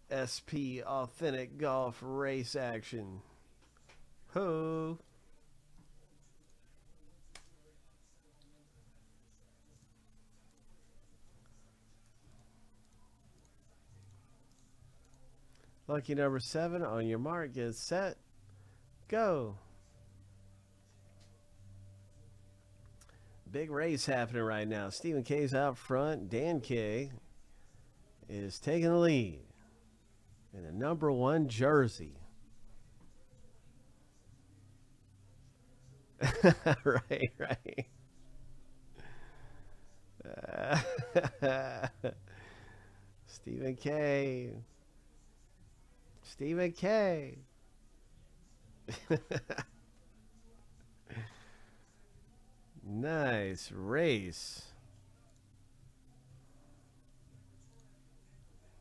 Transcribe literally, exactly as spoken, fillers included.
S P Authentic Golf race action. Ho! Lucky number seven, on your mark, get set, go. Big race happening right now. Stephen K's out front. Dan K is taking the lead in the number one jersey. right, right. Uh, Stephen K. Stephen K. Nice race.